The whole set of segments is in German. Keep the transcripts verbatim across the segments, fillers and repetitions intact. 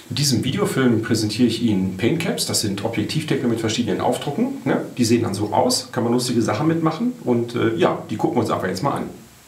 In diesem Videofilm präsentiere ich Ihnen Paintcaps, das sind Objektivdeckel mit verschiedenen Aufdrucken. Ne? Die sehen dann so aus, kann man lustige Sachen mitmachen und äh, ja, die gucken wir uns aber jetzt mal an.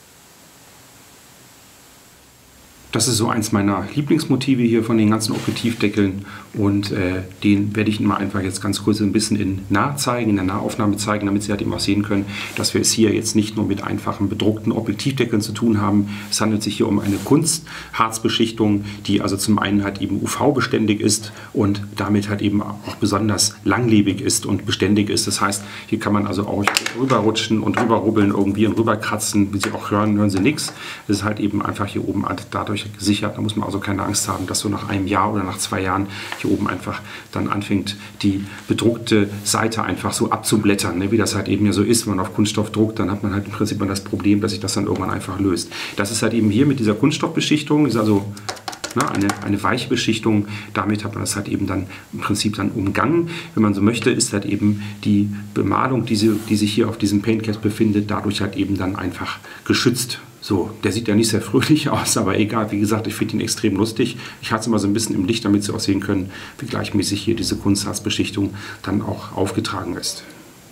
Das ist so eins meiner Lieblingsmotive hier von den ganzen Objektivdeckeln und äh, den werde ich Ihnen mal einfach jetzt ganz kurz ein bisschen in nah zeigen, in der Nahaufnahme zeigen, damit Sie halt eben auch sehen können, dass wir es hier jetzt nicht nur mit einfachen bedruckten Objektivdeckeln zu tun haben. Es handelt sich hier um eine Kunstharzbeschichtung, die also zum einen halt eben U V-beständig ist und damit halt eben auch besonders langlebig ist und beständig ist. Das heißt, hier kann man also auch rüberrutschen und rüberrubbeln irgendwie und rüberkratzen. Wie Sie auch hören, hören Sie nichts. Das ist halt eben einfach hier oben dadurch gesichert. Da muss man also keine Angst haben, dass so nach einem Jahr oder nach zwei Jahren hier oben einfach dann anfängt, die bedruckte Seite einfach so abzublättern, ne? Wie das halt eben ja so ist, wenn man auf Kunststoff druckt, dann hat man halt im Prinzip das Problem, dass sich das dann irgendwann einfach löst. Das ist halt eben hier mit dieser Kunststoffbeschichtung, ist also ne, eine, eine weiche Beschichtung, damit hat man das halt eben dann im Prinzip dann umgangen. Wenn man so möchte, ist halt eben die Bemalung, die, sie, die sich hier auf diesem Paintcap befindet, dadurch halt eben dann einfach geschützt. So, der sieht ja nicht sehr fröhlich aus, aber egal, wie gesagt, ich finde ihn extrem lustig. Ich halte es immer so ein bisschen im Licht, damit Sie auch sehen können, wie gleichmäßig hier diese Kunstharzbeschichtung dann auch aufgetragen ist.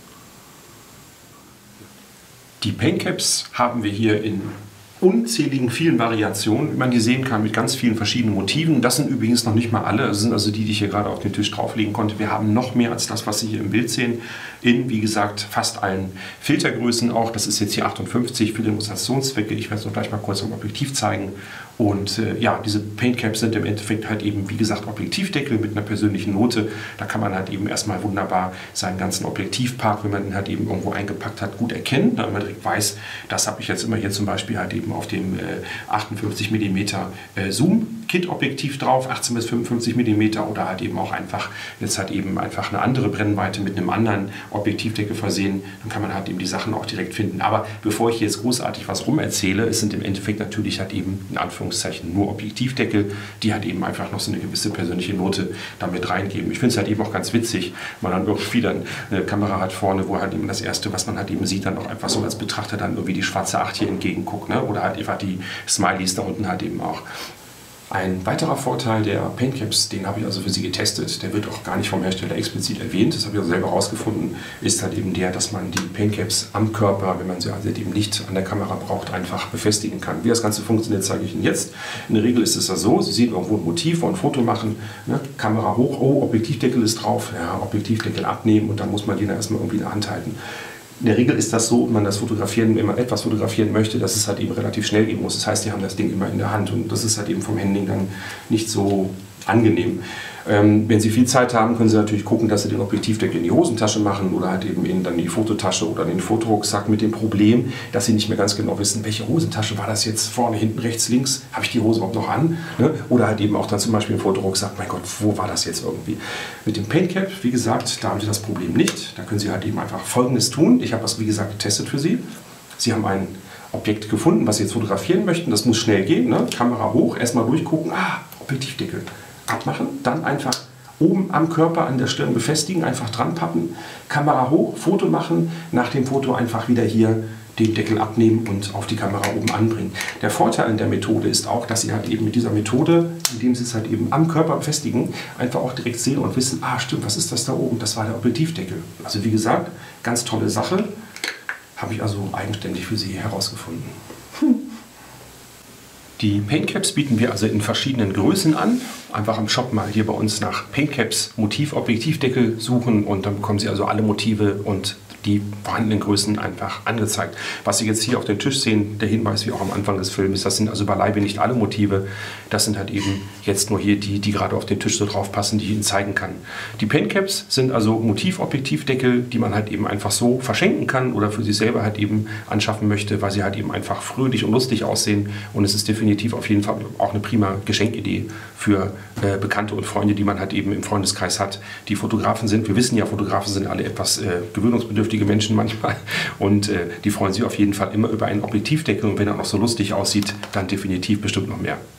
Die Paintcaps haben wir hier in unzähligen vielen Variationen, wie man die sehen kann, mit ganz vielen verschiedenen Motiven. Das sind übrigens noch nicht mal alle, das sind also die, die ich hier gerade auf den Tisch drauflegen konnte. Wir haben noch mehr als das, was Sie hier im Bild sehen, in, wie gesagt, fast allen Filtergrößen auch. Das ist jetzt hier achtundfünfzig für Demonstrationszwecke. Ich werde es noch gleich mal kurz am Objektiv zeigen. Und äh, ja, diese Paintcaps sind im Endeffekt halt eben, wie gesagt, Objektivdeckel mit einer persönlichen Note. Da kann man halt eben erstmal wunderbar seinen ganzen Objektivpark, wenn man den halt eben irgendwo eingepackt hat, gut erkennen, damit man direkt weiß, das habe ich jetzt immer hier zum Beispiel halt eben auf dem äh, achtundfünfzig Millimeter äh, Zoom-Kit-Objektiv drauf, achtzehn bis fünfundfünfzig Millimeter oder halt eben auch einfach jetzt halt eben einfach eine andere Brennweite mit einem anderen Objektivdeckel versehen. Dann kann man halt eben die Sachen auch direkt finden. Aber bevor ich jetzt großartig was rum erzähle, es sind im Endeffekt natürlich halt eben in Anführungszeichen nur Objektivdeckel, die halt eben einfach noch so eine gewisse persönliche Note damit reingeben. Ich finde es halt eben auch ganz witzig, wenn man dann irgendwie dann eine Kamera hat vorne, wo halt eben das Erste, was man halt eben sieht, dann auch einfach so als Betrachter dann irgendwie die schwarze acht hier entgegenguckt, ne? Oder halt einfach die Smileys da unten halt eben auch. Ein weiterer Vorteil der Paintcaps, den habe ich also für Sie getestet, der wird auch gar nicht vom Hersteller explizit erwähnt, das habe ich also selber herausgefunden, ist halt eben der, dass man die Paintcaps am Körper, wenn man sie also eben nicht an der Kamera braucht, einfach befestigen kann. Wie das Ganze funktioniert, zeige ich Ihnen jetzt. In der Regel ist es ja so, Sie sehen irgendwo ein Motiv, wo ein Foto machen, ne? Kamera hoch, oh, Objektivdeckel ist drauf, ja, Objektivdeckel abnehmen und dann muss man den erstmal irgendwie in der Hand halten. In der Regel ist das so, wenn man das fotografieren, wenn man etwas fotografieren möchte, dass es halt eben relativ schnell gehen muss. Das heißt, die haben das Ding immer in der Hand und das ist halt eben vom Handling dann nicht so angenehm. Ähm, wenn Sie viel Zeit haben, können Sie natürlich gucken, dass Sie den Objektivdeckel in die Hosentasche machen oder halt eben in dann die Fototasche oder in den Fotorucksack mit dem Problem, dass Sie nicht mehr ganz genau wissen, welche Hosentasche war das jetzt, vorne, hinten, rechts, links, habe ich die Hose überhaupt noch an? Ne? Oder halt eben auch dann zum Beispiel im Fotorucksack, mein Gott, wo war das jetzt irgendwie? Mit dem Paintcap, wie gesagt, da haben Sie das Problem nicht. Da können Sie halt eben einfach Folgendes tun. Ich habe das, wie gesagt, getestet für Sie. Sie haben ein Objekt gefunden, was Sie jetzt fotografieren möchten. Das muss schnell gehen. Ne? Kamera hoch, erstmal durchgucken. Ah, Objektivdeckel. Abmachen, dann einfach oben am Körper an der Stirn befestigen, einfach dran pappen, Kamera hoch, Foto machen, nach dem Foto einfach wieder hier den Deckel abnehmen und auf die Kamera oben anbringen. Der Vorteil an der Methode ist auch, dass Sie halt eben mit dieser Methode, indem Sie es halt eben am Körper befestigen, einfach auch direkt sehen und wissen, ah stimmt, was ist das da oben? Das war der Objektivdeckel. Also wie gesagt, ganz tolle Sache, habe ich also eigenständig für Sie herausgefunden. Hm. Die Paintcaps bieten wir also in verschiedenen Größen an. Einfach im Shop mal hier bei uns nach Paintcaps Motiv Objektivdeckel suchen und dann bekommen Sie also alle Motive und die vorhandenen Größen einfach angezeigt. Was Sie jetzt hier auf dem Tisch sehen, der Hinweis wie auch am Anfang des Films, das sind also beileibe nicht alle Motive. Das sind halt eben jetzt nur hier die, die gerade auf den Tisch so drauf passen, die ich Ihnen zeigen kann. Die Paintcaps sind also Motivobjektivdeckel, die man halt eben einfach so verschenken kann oder für sich selber halt eben anschaffen möchte, weil sie halt eben einfach fröhlich und lustig aussehen. Und es ist definitiv auf jeden Fall auch eine prima Geschenkidee für äh, Bekannte und Freunde, die man halt eben im Freundeskreis hat, die Fotografen sind. Wir wissen ja, Fotografen sind alle etwas äh, gewöhnungsbedürftige Menschen manchmal und äh, die freuen sich auf jeden Fall immer über einen Objektivdeckel und wenn er noch so lustig aussieht, dann definitiv bestimmt noch mehr.